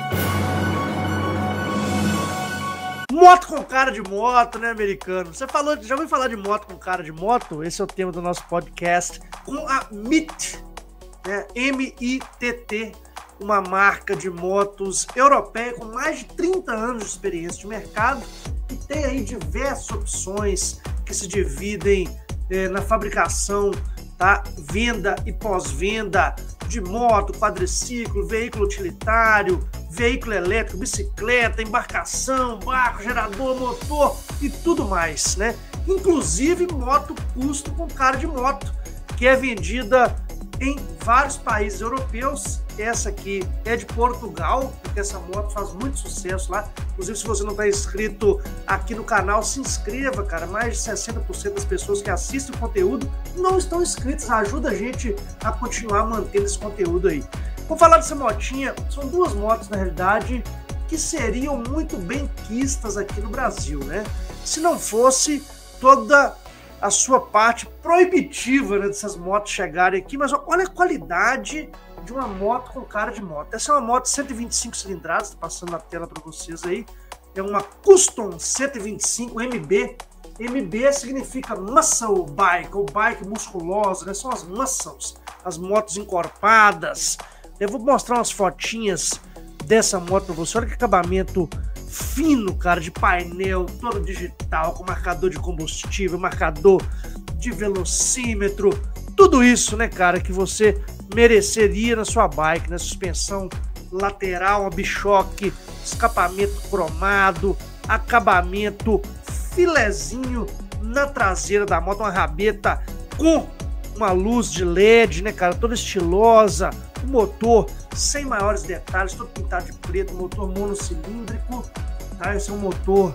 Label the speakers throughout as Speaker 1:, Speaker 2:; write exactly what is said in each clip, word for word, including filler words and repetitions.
Speaker 1: Moto com cara de moto, né, americano? Você falou, já ouviu falar de moto com cara de moto? Esse é o tema do nosso podcast com a M I T, né? M I T T, uma marca de motos europeia com mais de trinta anos de experiência de mercado e tem aí diversas opções que se dividem eh, na fabricação, tá? Venda e pós-venda de moto, quadriciclo, veículo utilitário, veículo elétrico, bicicleta, embarcação, barco, gerador, motor e tudo mais, né? Inclusive moto custo com cara de moto, que é vendida em vários países europeus. Essa aqui é de Portugal, porque essa moto faz muito sucesso lá. Inclusive, se você não está inscrito aqui no canal, se inscreva, cara. Mais de sessenta por cento das pessoas que assistem o conteúdo não estão inscritas. Ajuda a gente a continuar mantendo esse conteúdo aí. Vou falar dessa motinha. São duas motos, na realidade, que seriam muito bem quistas aqui no Brasil, né? Se não fosse toda a sua parte proibitiva, né, dessas motos chegarem aqui. Mas olha a qualidade de uma moto com cara de moto. Essa é uma moto cento e vinte e cinco cilindradas, tá passando na tela para vocês aí. É uma Custom cento e vinte e cinco M B. M B significa muscle bike, ou bike musculosa, né? São as muscles, as motos encorpadas. Eu vou mostrar umas fotinhas dessa moto para você. Olha que acabamento fino, cara, de painel, todo digital, com marcador de combustível, marcador de velocímetro, tudo isso, né, cara, que você mereceria na sua bike, né? Suspensão lateral, bichoque, escapamento cromado, acabamento filezinho na traseira da moto, uma rabeta com uma luz de L E D, né, cara, toda estilosa, o motor sem maiores detalhes, todo pintado de preto, motor monocilíndrico, tá? Esse é um motor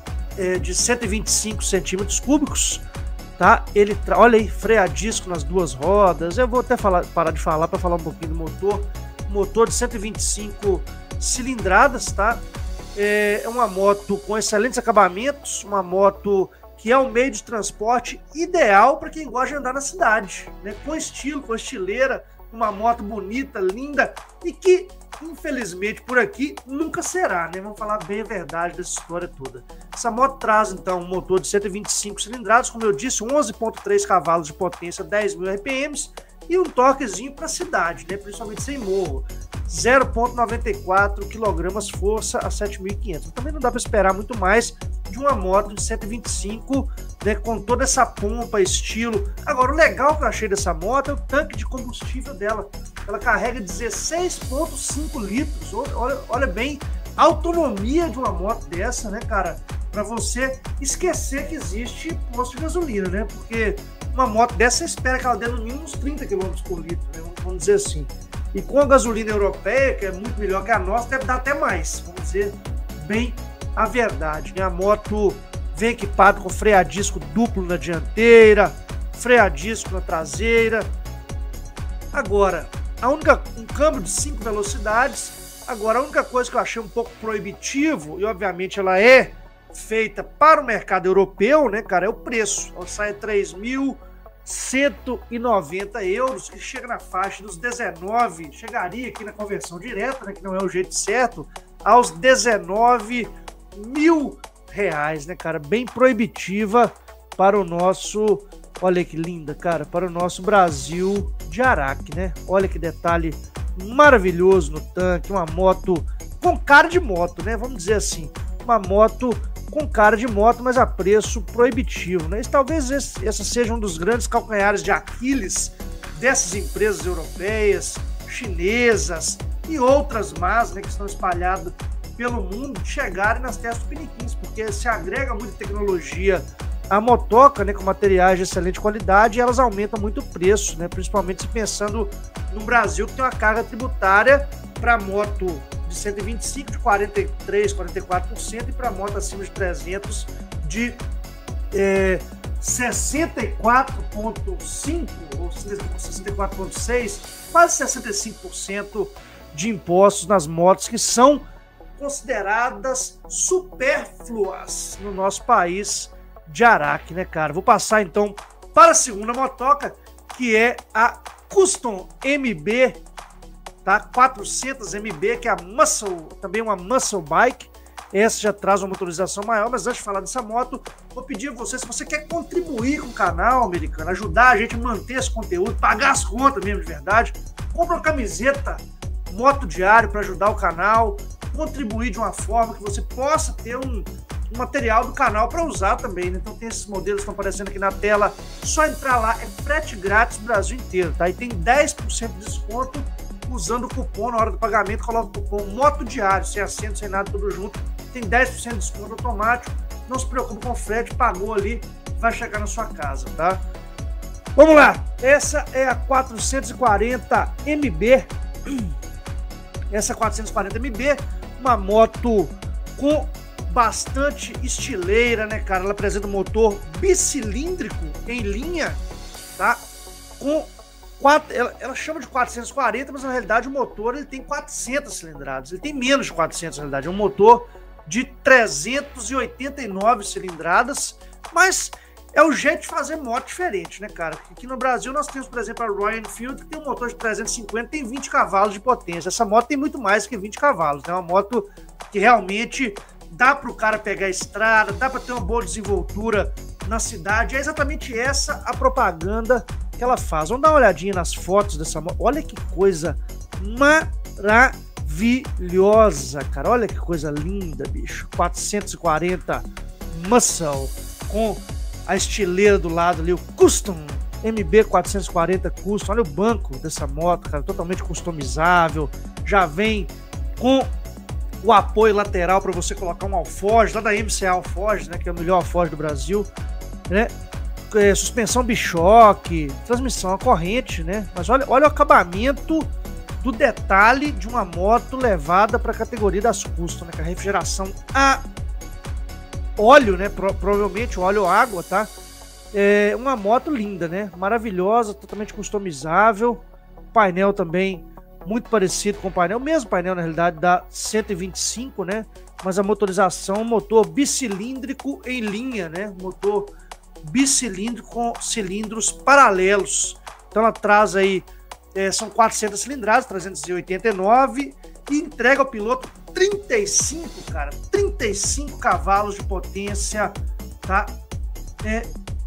Speaker 1: é, de cento e vinte e cinco centímetros cúbicos, tá? Ele tra... olha aí, freio a disco nas duas rodas. Eu vou até falar, parar de falar para falar um pouquinho do motor. Motor de cento e vinte e cinco cilindradas, tá? É uma moto com excelentes acabamentos, uma moto que é um meio de transporte ideal para quem gosta de andar na cidade, né? Com estilo, com estileira, uma moto bonita, linda e que, infelizmente, por aqui nunca será, né? Vamos falar bem a verdade dessa história toda. Essa moto traz, então, um motor de cento e vinte e cinco cilindradas, como eu disse, onze vírgula três cavalos de potência, dez mil R P Ms e um torquezinho para cidade, né? Principalmente sem morro. zero vírgula noventa e quatro quilogramas força a sete mil e quinhentos. Também não dá para esperar muito mais de uma moto de cento e vinte e cinco, né, com toda essa pompa, estilo. Agora, o legal que eu achei dessa moto é o tanque de combustível dela. Ela carrega dezesseis vírgula cinco litros. Olha, olha bem a autonomia de uma moto dessa, né, cara? Para você esquecer que existe posto de gasolina, né? Porque uma moto dessa você espera que ela dê no mínimo uns trinta quilômetros por litro, né? Vamos dizer assim. E com a gasolina europeia, que é muito melhor que a nossa, deve dar até mais, vamos dizer bem a verdade, né? A moto vem equipada com freio a disco duplo na dianteira, freio a disco na traseira. Agora, a única, um câmbio de cinco velocidades. Agora, a única coisa que eu achei um pouco proibitivo, e obviamente ela é feita para o mercado europeu, né, cara, é o preço. Ela sai três mil cento e noventa euros, que chega na faixa dos dezenove, chegaria aqui na conversão direta, né, que não é o jeito certo, aos dezenove mil reais, né, cara, bem proibitiva para o nosso, olha que linda, cara, para o nosso Brasil de Araque, né, olha que detalhe maravilhoso no tanque, uma moto com cara de moto, né, vamos dizer assim, uma moto com cara de moto, mas a preço proibitivo, né? E talvez esse, esse seja um dos grandes calcanhares de Aquiles dessas empresas europeias, chinesas e outras más, né, que estão espalhadas pelo mundo, chegarem nas terras tupiniquins, porque se agrega muita tecnologia à motoca, né, com materiais de excelente qualidade, e elas aumentam muito o preço, né, principalmente se pensando no Brasil, que tem uma carga tributária para moto de cento e vinte e cinco de quarenta e três, quarenta e quatro por cento e para moto acima de trezentos de é, sessenta e quatro vírgula cinco ou sessenta e quatro vírgula seis, quase sessenta e cinco por cento de impostos nas motos que são consideradas supérfluas no nosso país de Araque, né, cara? Vou passar então para a segunda motoca, que é a Custom M B tá? quatrocentos milibês, que é a Muscle, também uma Muscle Bike. Essa já traz uma motorização maior, mas antes de falar dessa moto, vou pedir a você, se você quer contribuir com o canal americano, ajudar a gente a manter esse conteúdo, pagar as contas mesmo de verdade, compra uma camiseta Moto Diário para ajudar o canal, contribuir de uma forma que você possa ter um, um material do canal para usar também, né? Então tem esses modelos que estão aparecendo aqui na tela, só entrar lá, é frete grátis no Brasil inteiro, tá? E tem dez por cento de desconto usando o cupom na hora do pagamento, coloca o cupom Moto Diário, sem acento, sem nada, tudo junto, tem dez por cento de desconto automático, não se preocupe com o frete, pagou ali, vai chegar na sua casa, tá? Vamos lá, essa é a quatrocentos e quarenta M B, essa quatrocentos e quarenta M B, uma moto com bastante estileira, né, cara? Ela apresenta um motor bicilíndrico em linha, tá? Com quatro, ela, ela chama de quatrocentos e quarenta, mas na realidade o motor ele tem quatrocentas cilindradas, ele tem menos de quatrocentas na realidade, é um motor de trezentas e oitenta e nove cilindradas, mas é o jeito de fazer moto diferente, né, cara? Aqui no Brasil nós temos, por exemplo, a Royal Enfield, que tem um motor de trezentos e cinquenta, tem vinte cavalos de potência. Essa moto tem muito mais que vinte cavalos, é né? Uma moto que realmente dá para o cara pegar a estrada, dá para ter uma boa desenvoltura na cidade. É exatamente essa a propaganda que ela faz. Vamos dar uma olhadinha nas fotos dessa moto. Olha que coisa maravilhosa, cara. Olha que coisa linda, bicho. quatrocentos e quarenta Muscle com a estileira do lado ali, o Custom M B quatrocentos e quarenta Custom. Olha o banco dessa moto, cara, totalmente customizável. Já vem com o apoio lateral para você colocar um alforje, lá da M C A Alforge, né, que é o melhor alforge do Brasil, né? É, suspensão bichoque, transmissão à corrente, né? Mas olha, olha o acabamento do detalhe de uma moto levada para a categoria das Custom, né? Com a refrigeração a óleo, né? Pro, provavelmente óleo ou água, tá? É uma moto linda, né? Maravilhosa, totalmente customizável. Painel também muito parecido com o painel, o mesmo painel na realidade da cento e vinte e cinco, né? Mas a motorização, motor bicilíndrico em linha, né? Motor bicilíndrico com cilindros paralelos. Então ela traz aí, é, são quatrocentas cilindradas, trezentos e oitenta e nove, e entrega ao piloto trinta e cinco, cara, trinta e cinco cavalos de potência, tá? É,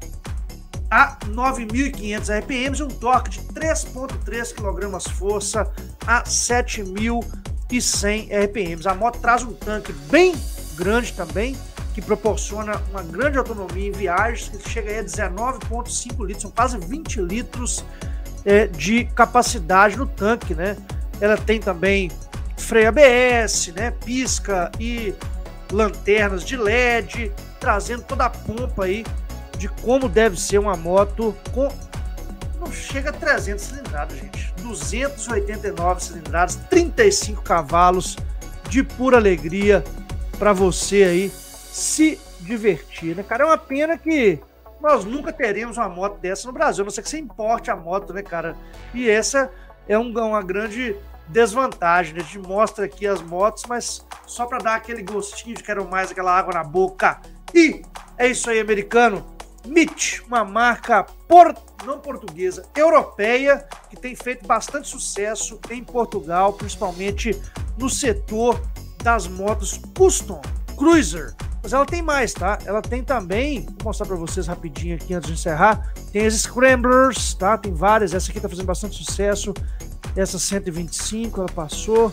Speaker 1: a nove mil e quinhentos R P Ms e um torque de três vírgula três quilos-força a sete mil e cem R P Ms. A moto traz um tanque bem grande também, que proporciona uma grande autonomia em viagens, que chega aí a dezenove vírgula cinco litros, são quase vinte litros é, de capacidade no tanque, né? Ela tem também freio A B S, né? Pisca e lanternas de L E D, trazendo toda a pompa aí de como deve ser uma moto com... não chega a trezentas cilindradas, gente. duzentas e oitenta e nove cilindradas, trinta e cinco cavalos de pura alegria para você aí se divertir, né, cara? É uma pena que nós nunca teremos uma moto dessa no Brasil, a não ser que você importe a moto, né, cara? E essa é um, uma grande desvantagem, né? A gente mostra aqui as motos, mas só para dar aquele gostinho de quero mais, aquela água na boca. E é isso aí, americano. M I T, uma marca por, não portuguesa, europeia, que tem feito bastante sucesso em Portugal, principalmente no setor das motos custom, cruiser. Mas ela tem mais, tá? Ela tem também, vou mostrar para vocês rapidinho aqui antes de encerrar, tem as Scramblers, tá? Tem várias, essa aqui tá fazendo bastante sucesso, essa cento e vinte e cinco, ela passou,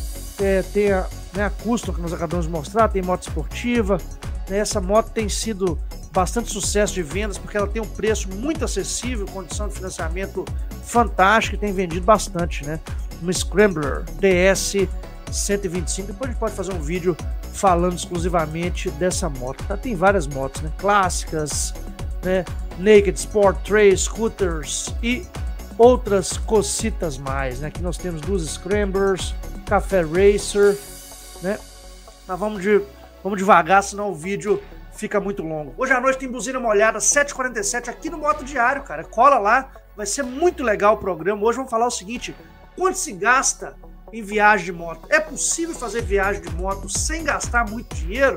Speaker 1: é, tem a, né, a Custom que nós acabamos de mostrar, tem moto esportiva, né? Essa moto tem sido bastante sucesso de vendas, porque ela tem um preço muito acessível, condição de financiamento fantástica e tem vendido bastante, né? Uma Scrambler D S cento e vinte e cinco, depois a gente pode fazer um vídeo falando exclusivamente dessa moto, tá? Tem várias motos, né? Clássicas, né? Naked Sport Trail, scooters e outras cocitas mais, né? Aqui nós temos duas Scramblers, Café Racer, né? Mas vamos, de, vamos devagar, senão o vídeo fica muito longo. Hoje à noite tem buzina molhada, sete e quarenta e sete aqui no Moto Diário, cara. Cola lá, vai ser muito legal o programa. Hoje vamos falar o seguinte: quanto se gasta em viagem de moto? É possível fazer viagem de moto sem gastar muito dinheiro?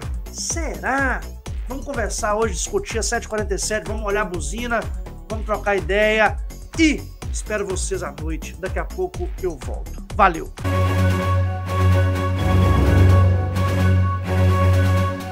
Speaker 1: Será? Vamos conversar hoje, discutir às sete e quarenta e sete, vamos olhar a buzina, vamos trocar ideia e espero vocês à noite. Daqui a pouco eu volto. Valeu!